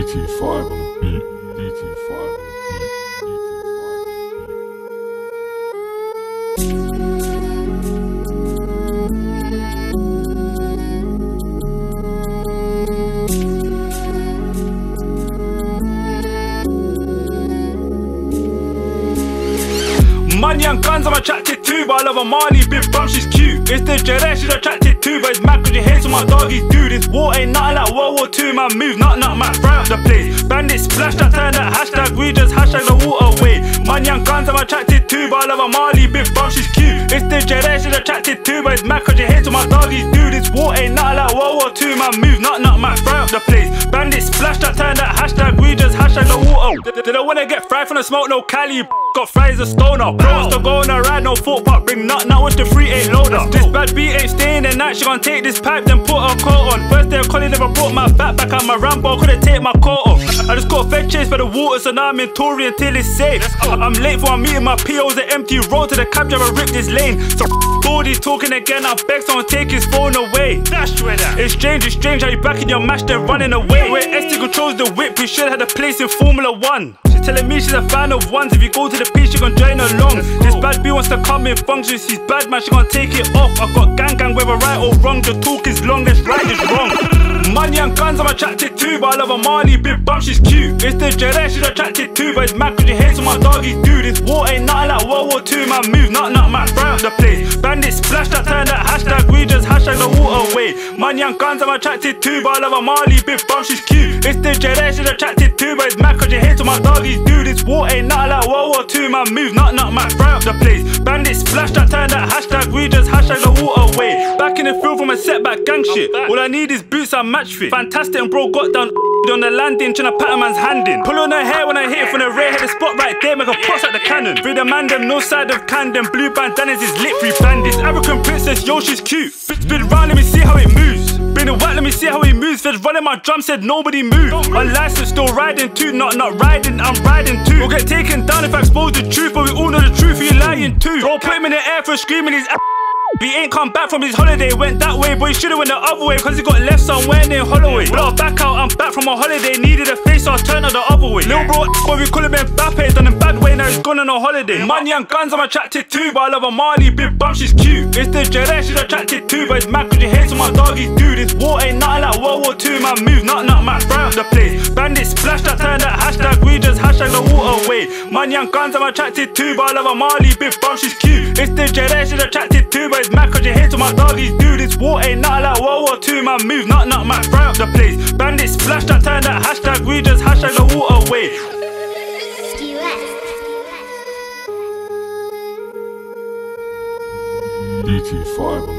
DT5 on the beat. DT5 on the Money and guns I'm attracted to, but I love a Marley, big bum, she's cute. It's the Jedi she's attracted to, but it's mad cause she hates what my doggies do. This war ain't nothing like World War II, man move, knock man, fry up the place. Bandit splash, that turn that hashtag, we just hashtag the water away. Money and guns I'm attracted to, but I love a Marley, big bum, she's cute. It's the Jedi she's attracted to, but it's mad cause she hates what my doggies do. This war ain't nothing like World War II, man move, knock man, fry up the place. Bandit splash, that turn that hashtag, we just hashtag the water. Did I wanna get fried from the smoke, no Cali, got fries a stoner. Wants to go on a ride, no fork pot, bring nut with the 3-8 loader. This bad beat ain't staying the night, she gon' take this pipe, then put her coat on. First day of college, never brought my back out my Rambo, couldn't take my coat off. I just got fed chased by the water, so now I'm in Tory until it's safe. I'm late for a meeting, my PO's an empty road to the cab driver, ripped this lane. So Gordy's talking again, I'm vexed, someone take his phone away. It's strange how you back in your match, then running away. Where ST controls the whip, we should have had a place in Formula 1. She's telling me she's a fan of ones, if you go to the beach, she gon' join along. This bad B wants to come in functions, she's bad man, she gon' take it off. I got gang, whether right or wrong, the talk is long, this ride is wrong. Money and guns I'm attracted to, but I love a Marley, big bum, she's cute. It's the Jedi she's attracted to, but it's mad cause she hates what my doggies do. This war ain't nothing like World War II, man move, knock man, fry up the place. Bandit splash, that turn that hashtag, we just hashtag the water away. Money and guns I'm attracted to, but I love a Marley, big bum, she's cute. It's the Jedi she's attracted to, but it's mad cause she hates what my doggies do. This war ain't nothing like World War II, man move, knock man, fry up the place. Bandit splash, that turn that hashtag, we just hashtag the water away. Back in the field from a setback gang shit, all I need is boots and match fit. Fantastic and bro got down on the landing, tryna pat a man's hand in. Pull on her hair when I hit it from the rear, hit the spot right there, make a boss at the cannon. Free the man them, no side of Camden, blue bandanas is lit, free bandits. African princess, yo she's cute. Spin round, let me see how it moves. Been a whack, let me see how he moves. Feds running my drum, said nobody move. Unlicensed, still riding too, not riding, I'm riding too. We'll get taken down if I expose the truth, but we all know the truth, he lying too. Bro, put him in the air for screaming his he ain't come back from his holiday, went that way, but he should've went the other way, cause he got left somewhere near Holloway. Blow back out, I'm back from a holiday, needed a face, so I turned out the other way. Lil bro, but we call him Mbappe, done him bad way, now he's gone on a holiday. Money and guns I'm attracted to, but I love a Marley, big bum, she's cute. It's the Jedi she's attracted to, but it's mad cause she hates what my doggies do. This war ain't nothing like World War II, man move, knock man, fry up the place. Bandit splash, that turn that hashtag, we just hashtag the water away. Money and guns I'm attracted to, but I love a Marley, big bum, she's cute. It's the Jedi she's attracted to, but it's mad cause she hates what my doggies do. This war ain't nothing like World War II, man move, knock man, fry up the place. Bandit splash, that turn that hashtag, we just hashtag the water away. DT5 on the